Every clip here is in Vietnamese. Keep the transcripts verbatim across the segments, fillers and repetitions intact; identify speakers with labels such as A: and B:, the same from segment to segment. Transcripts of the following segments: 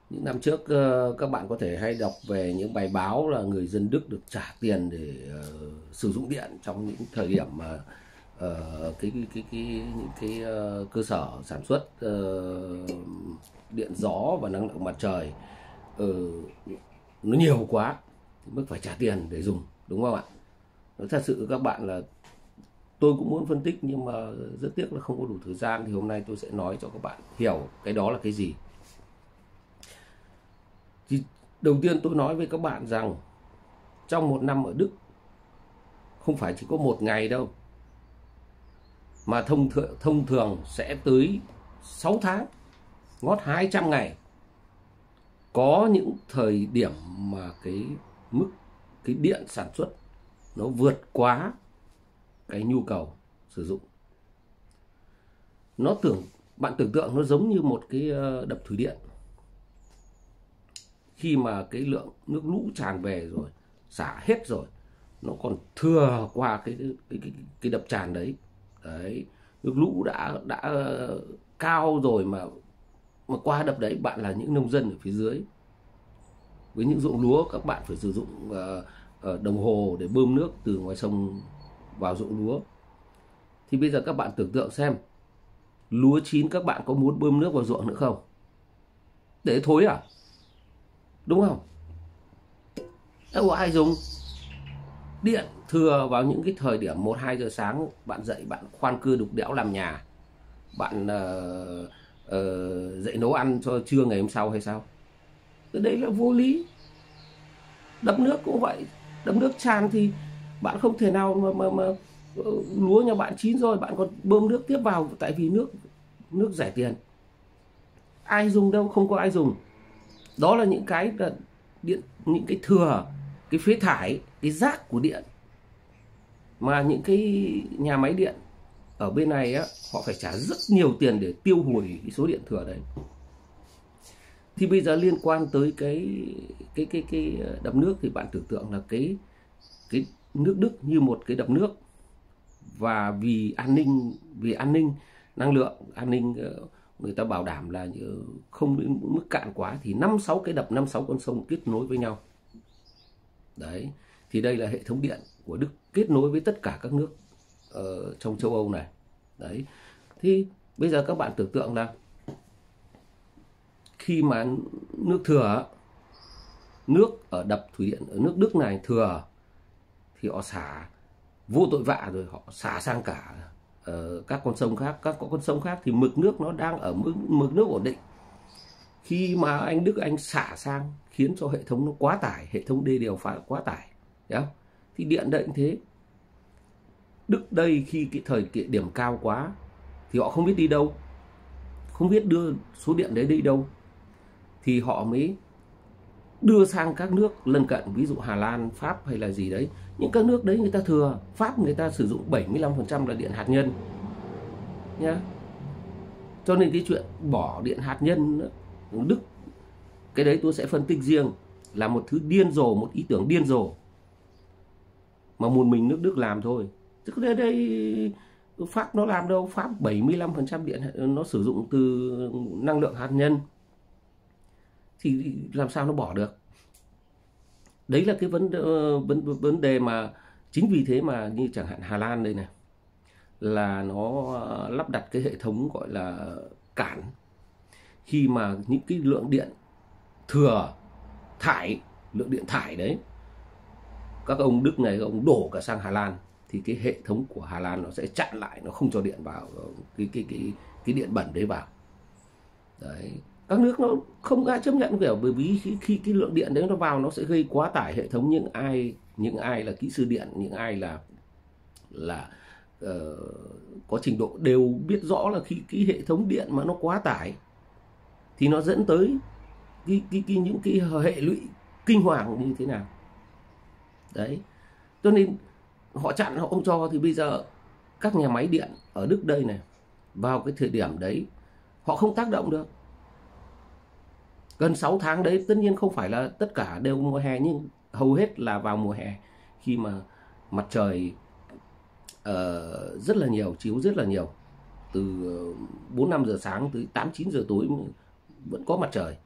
A: Những năm trước ờ, các bạn có thể hay đọc về những bài báo là người dân Đức được trả tiền để ờ, sử dụng điện trong những thời điểm mà ờ, cái cái cái cái những cái ờ, cơ sở sản xuất ờ, điện gió và năng lượng mặt trời ờ, nó nhiều quá thì mức phải trả tiền để dùng, đúng không ạ? Nói thật sự các bạn là tôi cũng muốn phân tích nhưng mà rất tiếc là không có đủ thời gian, thì hôm nay tôi sẽ nói cho các bạn hiểu cái đó là cái gì. Thì đầu tiên tôi nói với các bạn rằng trong một năm ở Đức không phải chỉ có một ngày đâu, mà thông thường, thông thường sẽ tới sáu tháng, ngót hai trăm ngày. Có những thời điểm mà cái mức cái điện sản xuất nó vượt quá cái nhu cầu sử dụng. Nó tưởng bạn tưởng tượng nó giống như một cái ờ, đập thủy điện. Khi mà cái lượng nước lũ tràn về rồi, xả hết rồi, nó còn thừa qua cái cái cái, cái đập tràn đấy. Đấy, nước lũ đã đã cao rồi mà mà qua đập đấy, bạn là những nông dân ở phía dưới với những ruộng lúa, các bạn phải sử dụng uh, đồng hồ để bơm nước từ ngoài sông vào ruộng lúa. Thì bây giờ các bạn tưởng tượng xem, lúa chín các bạn có muốn bơm nước vào ruộng nữa không? Để thối à? Đúng không? Đâu có ai dùng. Điện thừa vào những cái thời điểm một hai giờ sáng, bạn dậy bạn khoan cưa đục đẽo làm nhà, bạn uh, uh, dậy nấu ăn cho trưa ngày hôm sau hay sao? Cái đấy là vô lý. Đập nước cũng vậy, đập nước tràn thì bạn không thể nào mà, mà, mà lúa nhà bạn chín rồi bạn còn bơm nước tiếp vào, tại vì nước nước rẻ tiền. Ai dùng đâu, không có ai dùng. Đó là những cái điện, những cái thừa, cái phế thải, cái rác của điện mà những cái nhà máy điện ở bên này á, họ phải trả rất nhiều tiền để tiêu hủy cái số điện thừa đấy. Thì bây giờ liên quan tới cái cái cái cái đập nước, thì bạn tưởng tượng là cái cái nước Đức như một cái đập nước, và vì an ninh vì an ninh năng lượng, an ninh người ta bảo đảm là không đến mức cạn quá, thì năm sáu cái đập, năm sáu con sông kết nối với nhau. Đấy, thì đây là hệ thống điện của Đức kết nối với tất cả các nước ở trong châu Âu này. Đấy, thì bây giờ các bạn tưởng tượng là khi mà nước thừa, nước ở đập thủy điện ở nước Đức này thừa, thì họ xả vô tội vạ rồi, họ xả sang cả uh, các con sông khác. Các con sông khác thì mực nước nó đang ở mức mực nước ổn định. Khi mà anh Đức anh xả sang khiến cho hệ thống nó quá tải, hệ thống đê điều phá quá tải. Đấy không? Thì điện đây cũng thế. Đức đây khi cái thời kiện điểm cao quá thì họ không biết đi đâu, không biết đưa số điện đấy đi đâu, thì họ mới đưa sang các nước lân cận, ví dụ Hà Lan, Pháp hay là gì đấy. Những các nước đấy người ta thừa. Pháp người ta sử dụng bảy mươi lăm phần trăm là điện hạt nhân nhá. Cho nên cái chuyện bỏ điện hạt nhân Đức, cái đấy tôi sẽ phân tích riêng, là một thứ điên rồ, một ý tưởng điên rồ mà một mình nước Đức làm thôi. Chứ đây, đây Pháp nó làm đâu. Pháp bảy mươi lăm phần trăm điện nó sử dụng từ năng lượng hạt nhân, thì làm sao nó bỏ được. Đấy là cái vấn vấn vấn đề mà chính vì thế mà như chẳng hạn Hà Lan đây này, là nó lắp đặt cái hệ thống gọi là cản. Khi mà những cái lượng điện thừa thải, lượng điện thải đấy, các ông Đức này, các ông đổ cả sang Hà Lan, thì cái hệ thống của Hà Lan nó sẽ chặn lại, nó không cho điện vào cái cái cái cái điện bẩn đấy vào. Đấy, các nước nó không ai chấp nhận, kiểu bởi vì khi, khi cái lượng điện đấy nó vào nó sẽ gây quá tải hệ thống. Những ai những ai là kỹ sư điện, những ai là là uh, có trình độ đều biết rõ là khi cái hệ thống điện mà nó quá tải thì nó dẫn tới cái, cái, cái những cái hệ lụy kinh hoàng như thế nào. Đấy, cho nên họ chặn, họ không cho. Thì bây giờ các nhà máy điện ở Đức đây này, vào cái thời điểm đấy họ không tác động được. Gần sáu tháng đấy, tất nhiên không phải là tất cả đều mùa hè, nhưng hầu hết là vào mùa hè, khi mà mặt trời uh, rất là nhiều, chiếu rất là nhiều, từ bốn năm giờ sáng tới tám chín giờ tối vẫn có mặt trời.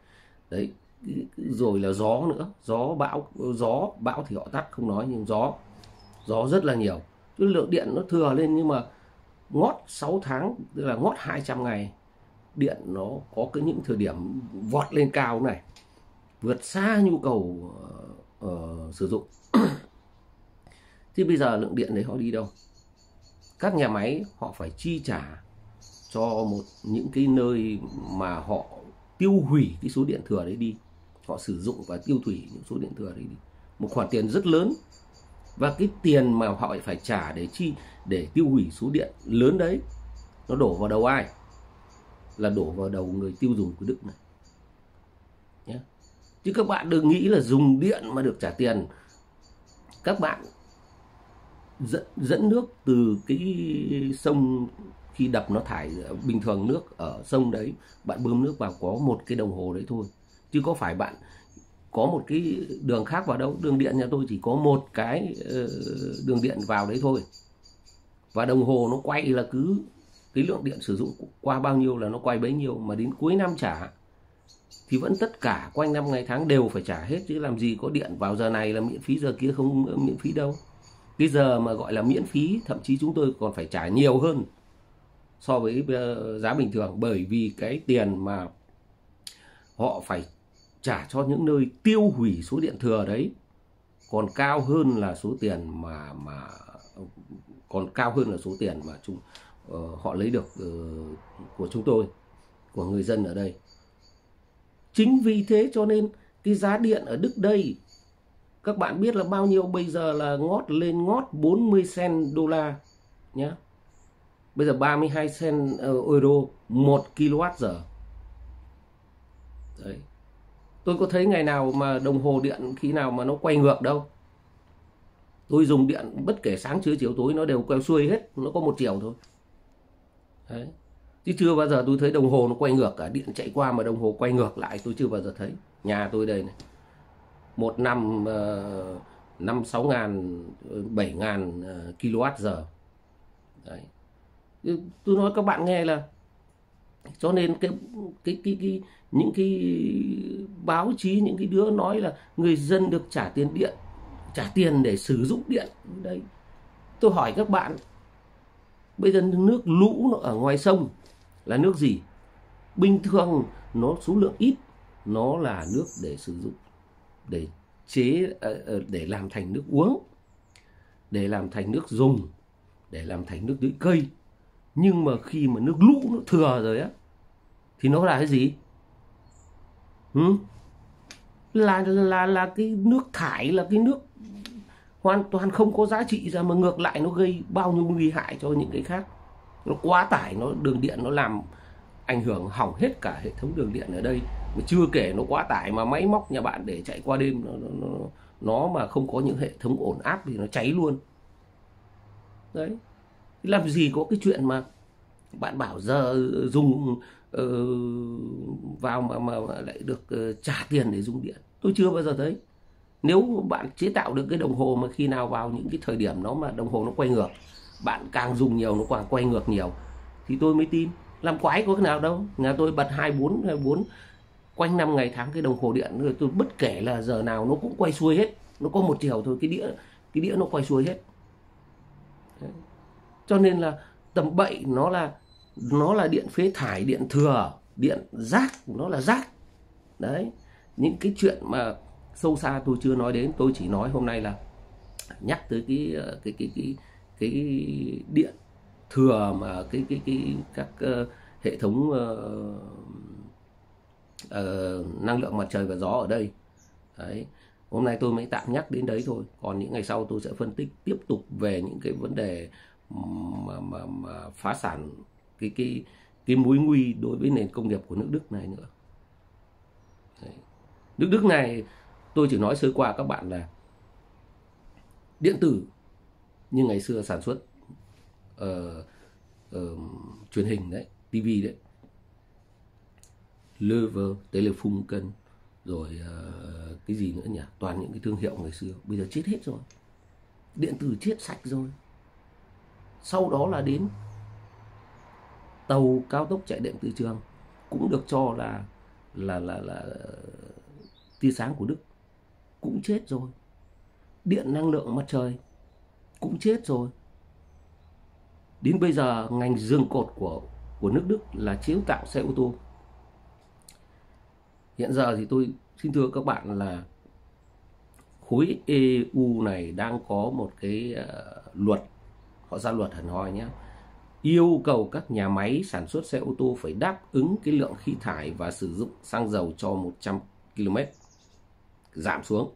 A: Đấy, rồi là gió nữa, gió bão, gió bão thì họ tắt không nói, nhưng gió gió rất là nhiều. Cái lượng điện nó thừa lên, nhưng mà ngót sáu tháng, tức là ngót hai trăm ngày, điện nó có cái những thời điểm vọt lên cao này, vượt xa nhu cầu uh, sử dụng. Thì bây giờ lượng điện đấy họ đi đâu? Các nhà máy họ phải chi trả cho một những cái nơi mà họ tiêu hủy cái số điện thừa đấy đi, họ sử dụng và tiêu hủy những số điện thừa đấy đi, một khoản tiền rất lớn. Và cái tiền mà họ phải trả để chi để tiêu hủy số điện lớn đấy, nó đổ vào đầu ai? Là đổ vào đầu người tiêu dùng của Đức này nhé. Chứ các bạn đừng nghĩ là dùng điện mà được trả tiền. Các bạn dẫn, dẫn nước từ cái sông, khi đập nó thải bình thường nước ở sông đấy, bạn bơm nước vào có một cái đồng hồ đấy thôi, chứ có phải bạn có một cái đường khác vào đâu. Đường điện nhà tôi chỉ có một cái đường điện vào đấy thôi, và đồng hồ nó quay là cứ cái lượng điện sử dụng qua bao nhiêu là nó quay bấy nhiêu, mà đến cuối năm trả thì vẫn tất cả quanh năm ngày tháng đều phải trả hết, chứ làm gì có điện vào giờ này là miễn phí, giờ kia không miễn phí đâu. Cái giờ mà gọi là miễn phí, thậm chí chúng tôi còn phải trả nhiều hơn so với giá bình thường, bởi vì cái tiền mà họ phải trả cho những nơi tiêu hủy số điện thừa đấy còn cao hơn là số tiền mà mà còn cao hơn là số tiền mà chúng uh, họ lấy được uh, của chúng tôi, của người dân ở đây. Chính vì thế cho nên cái giá điện ở Đức đây, các bạn biết là bao nhiêu? Bây giờ là ngót lên ngót bốn mươi cent đô la nhé. Bây giờ ba mươi hai cent euro một kWh. Đấy. Tôi có thấy ngày nào mà đồng hồ điện khi nào mà nó quay ngược đâu. Tôi dùng điện bất kể sáng trưa chiều tối nó đều quay xuôi hết, nó có một chiều thôi. Đấy. Chứ chưa bao giờ tôi thấy đồng hồ nó quay ngược cả, điện chạy qua mà đồng hồ quay ngược lại tôi chưa bao giờ thấy. Nhà tôi đây này, một năm uh, năm sáu ngàn, bảy ngàn uh, kWh. Đấy. Tôi nói các bạn nghe là, cho nên cái cái cái cái những cái báo chí, những cái đứa nói là người dân được trả tiền điện, trả tiền để sử dụng điện. Đây, tôi hỏi các bạn, bây giờ nước lũ nó ở ngoài sông là nước gì? Bình thường nó số lượng ít, nó là nước để sử dụng, để chế, để làm thành nước uống, để làm thành nước dùng, để làm thành nước tưới cây. Nhưng mà khi mà nước lũ nó thừa rồi á, thì nó là cái gì? Ừ? Là, là, là cái nước thải, là cái nước hoàn toàn không có giá trị ra, mà ngược lại nó gây bao nhiêu nguy hại cho những cái khác. Nó quá tải, nó đường điện nó làm ảnh hưởng hỏng hết cả hệ thống đường điện ở đây. Mà chưa kể nó quá tải mà máy móc nhà bạn để chạy qua đêm, nó, nó, nó, nó mà không có những hệ thống ổn áp thì nó cháy luôn. Đấy, làm gì có cái chuyện mà bạn bảo giờ dùng uh, vào mà, mà, mà lại được uh, trả tiền để dùng điện. Tôi chưa bao giờ thấy. Nếu bạn chế tạo được cái đồng hồ mà khi nào vào những cái thời điểm nó mà đồng hồ nó quay ngược, bạn càng dùng nhiều nó càng quay ngược nhiều, thì tôi mới tin. Làm quái có cái nào đâu. Nhà tôi bật hai mươi bốn, hai mươi bốn quanh năm ngày tháng cái đồng hồ điện, rồi tôi bất kể là giờ nào nó cũng quay xuôi hết. Nó có một chiều thôi, cái đĩa cái đĩa nó quay xuôi hết. Đấy. Cho nên là tầm bậy, nó là nó là điện phế thải, điện thừa, điện rác, nó là rác. Đấy, những cái chuyện mà sâu xa tôi chưa nói đến, tôi chỉ nói hôm nay là nhắc tới cái cái cái cái cái điện thừa mà cái cái cái các uh, hệ thống uh, uh, năng lượng mặt trời và gió ở đây. Đấy, hôm nay tôi mới tạm nhắc đến đấy thôi. Còn những ngày sau tôi sẽ phân tích tiếp tục về những cái vấn đề mà, mà, mà phá sản cái cái cái mối nguy đối với nền công nghiệp của nước Đức này nữa. Đấy. Nước Đức này tôi chỉ nói sơ qua các bạn là điện tử như ngày xưa sản xuất uh, uh, truyền hình đấy, tivi đấy, Löwe, Telefunken, rồi uh, cái gì nữa nhỉ, toàn những cái thương hiệu ngày xưa bây giờ chết hết rồi, điện tử chết sạch rồi. Sau đó là đến tàu cao tốc chạy điện từ trường, cũng được cho là là là là tia sáng của Đức cũng chết rồi, điện năng lượng mặt trời cũng chết rồi. Đến bây giờ ngành giường cột của của nước Đức là chế tạo xe ô tô. Hiện giờ thì tôi xin thưa các bạn là khối e u này đang có một cái uh, luật, họ ra luật hẳn hoi nhé, yêu cầu các nhà máy sản xuất xe ô tô phải đáp ứng cái lượng khí thải và sử dụng xăng dầu cho một trăm ki lô mét giảm xuống.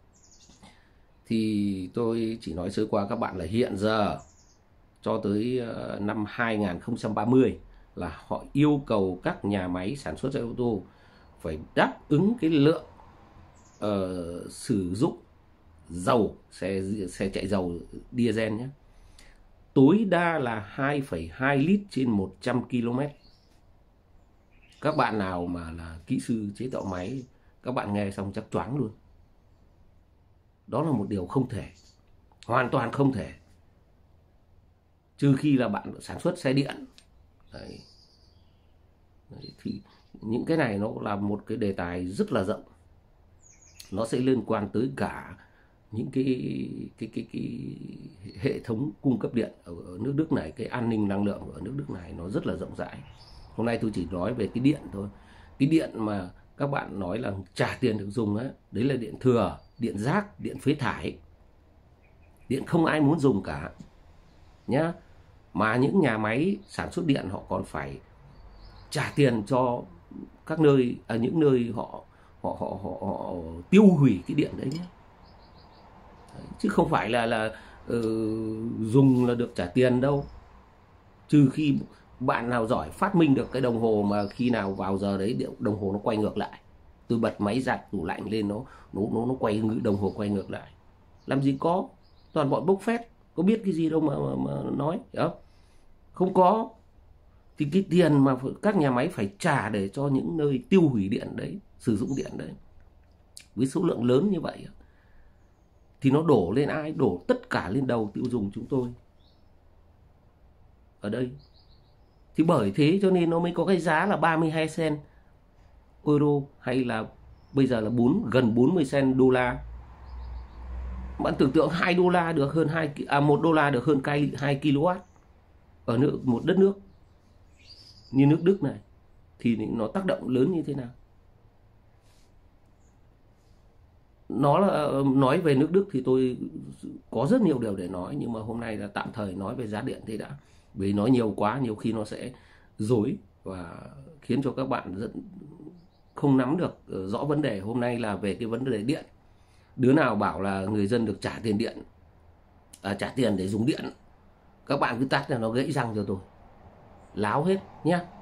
A: Thì tôi chỉ nói sơ qua các bạn là hiện giờ cho tới uh, năm hai nghìn không trăm ba mươi là họ yêu cầu các nhà máy sản xuất xe ô tô phải đáp ứng cái lượng uh, sử dụng dầu, xe xe chạy dầu diesel nhé, tối đa là hai phẩy hai lít trên một trăm ki lô mét. Các bạn nào mà là kỹ sư chế tạo máy, các bạn nghe xong chắc choáng luôn. Đó là một điều không thể, hoàn toàn không thể, trừ khi là bạn sản xuất xe điện. Đấy. Đấy, thì những cái này nó là một cái đề tài rất là rộng, nó sẽ liên quan tới cả những cái cái cái cái hệ thống cung cấp điện ở, ở nước Đức này, cái an ninh năng lượng ở nước Đức này nó rất là rộng rãi. Hôm nay tôi chỉ nói về cái điện thôi. Cái điện mà các bạn nói là trả tiền được dùng ấy, đấy là điện thừa, điện rác, điện phế thải, điện không ai muốn dùng cả nhá. Mà những nhà máy sản xuất điện họ còn phải trả tiền cho các nơi, ở à, những nơi họ họ, họ họ họ tiêu hủy cái điện đấy nhé. Đấy, chứ không phải là là uh, dùng là được trả tiền đâu, trừ khi bạn nào giỏi phát minh được cái đồng hồ mà khi nào vào giờ đấy đồng hồ nó quay ngược lại. Tôi bật máy giặt tủ lạnh lên nó nó nó nó quay, đồng hồ quay ngược lại. Làm gì có, toàn bọn bốc phét, có biết cái gì đâu mà mà, mà nói, hiểu không? Không có. Thì cái tiền mà các nhà máy phải trả để cho những nơi tiêu hủy điện đấy, sử dụng điện đấy, với số lượng lớn như vậy, thì nó đổ lên ai? Đổ tất cả lên đầu tiêu dùng chúng tôi ở đây. Thì bởi thế cho nên nó mới có cái giá là ba mươi hai cent euro, hay là bây giờ là bốn, gần bốn mươi cent đô la. Bạn tưởng tượng hai đô la được hơn hai, à một đô la được hơn hai ki lô oát ở nước, một đất nước như nước Đức này, thì nó tác động lớn như thế nào. Nó là nói về nước Đức thì tôi có rất nhiều điều để nói, nhưng mà hôm nay là tạm thời nói về giá điện thế đã. Vì nói nhiều quá nhiều khi nó sẽ rối và khiến cho các bạn rất không nắm được rõ vấn đề. Hôm nay là về cái vấn đề điện. Đứa nào bảo là người dân được trả tiền điện, à, trả tiền để dùng điện, các bạn cứ tắt là nó gãy răng cho tôi, láo hết nhé.